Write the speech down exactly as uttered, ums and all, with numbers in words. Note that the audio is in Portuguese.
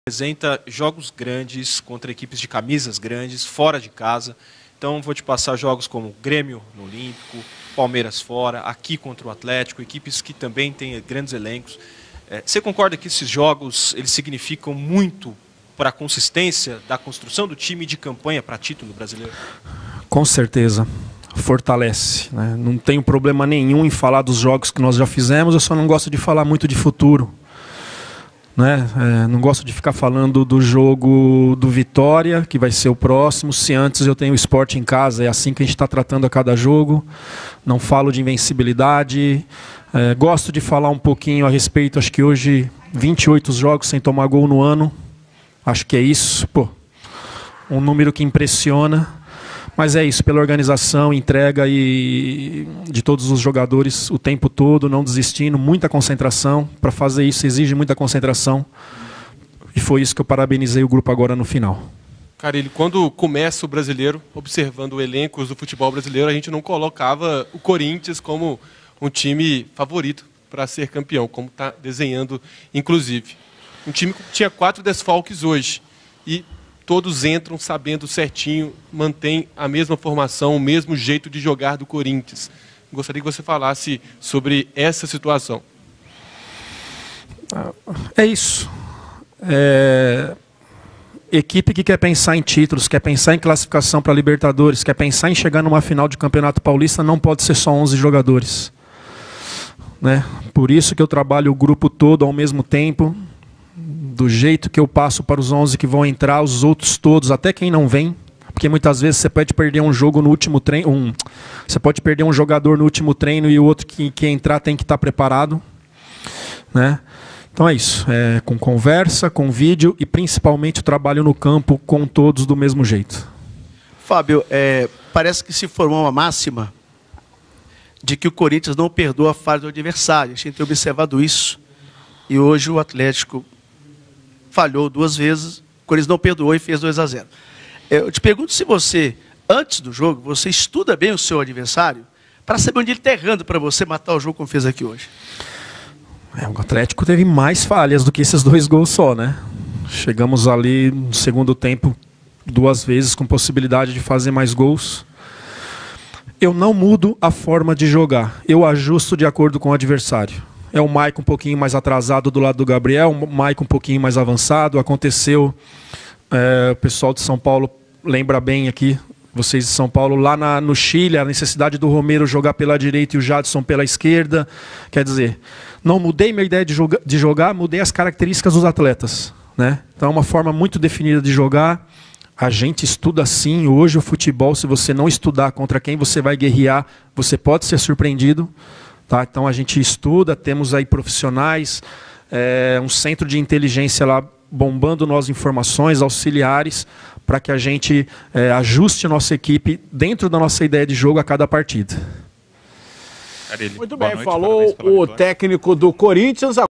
Apresenta jogos grandes contra equipes de camisas grandes, fora de casa. Então vou te passar jogos como Grêmio no Olímpico, Palmeiras fora, aqui contra o Atlético, equipes que também têm grandes elencos. É, você concorda que esses jogos eles significam muito para a consistência da construção do time de campanha para título brasileiro? Com certeza. Fortalece, né? Não tenho problema nenhum em falar dos jogos que nós já fizemos, eu só não gosto de falar muito de futuro. Né? É, não gosto de ficar falando do jogo do Vitória, que vai ser o próximo, se antes eu tenho o Sport em casa, é assim que a gente está tratando a cada jogo. Não falo de invencibilidade. É, gosto de falar um pouquinho a respeito, acho que hoje vinte e oito jogos sem tomar gol no ano. Acho que é isso. Pô, um número que impressiona. Mas é isso, pela organização, entrega e de todos os jogadores o tempo todo, não desistindo, muita concentração. Para fazer isso exige muita concentração. E foi isso que eu parabenizei o grupo agora no final. Carille, quando começa o brasileiro, observando o elenco do futebol brasileiro, a gente não colocava o Corinthians como um time favorito para ser campeão, como está desenhando, inclusive. Um time que tinha quatro desfalques hoje. E todos entram sabendo certinho, mantém a mesma formação, o mesmo jeito de jogar do Corinthians. Gostaria que você falasse sobre essa situação. É isso. É... Equipe que quer pensar em títulos, quer pensar em classificação para Libertadores, quer pensar em chegar numa final de Campeonato Paulista, não pode ser só onze jogadores. Né? Por isso que eu trabalho o grupo todo ao mesmo tempo. Do jeito que eu passo para os onze que vão entrar, os outros todos, até quem não vem, porque muitas vezes você pode perder um jogo no último treino, um, você pode perder um jogador no último treino e o outro que, que entrar tem que estar preparado, né? Então é isso, é com conversa, com vídeo e principalmente o trabalho no campo com todos do mesmo jeito. Fábio, é, parece que se formou uma máxima de que o Corinthians não perdoa a falha do adversário. A gente tem observado isso e hoje o Atlético falhou duas vezes, o Corinthians não perdoou e fez dois a zero. Eu te pergunto se você, antes do jogo, você estuda bem o seu adversário para saber onde ele está errando para você matar o jogo como fez aqui hoje. É, o Atlético teve mais falhas do que esses dois gols só, né? Chegamos ali no segundo tempo duas vezes com possibilidade de fazer mais gols. Eu não mudo a forma de jogar, eu ajusto de acordo com o adversário. É o Maicon um pouquinho mais atrasado do lado do Gabriel, o Maicon um pouquinho mais avançado. Aconteceu, é, o pessoal de São Paulo lembra bem aqui, vocês de São Paulo, lá na, no Chile, a necessidade do Romero jogar pela direita e o Jadson pela esquerda. Quer dizer, não mudei minha ideia de, joga, de jogar, mudei as características dos atletas. Né? Então é uma forma muito definida de jogar. A gente estuda sim, hoje o futebol, se você não estudar contra quem você vai guerrear, você pode ser surpreendido. Tá? Então a gente estuda, temos aí profissionais, é, um centro de inteligência lá bombando nossas informações, auxiliares, para que a gente é, ajuste a nossa equipe dentro da nossa ideia de jogo a cada partida. Muito bem, falou o técnico do Corinthians.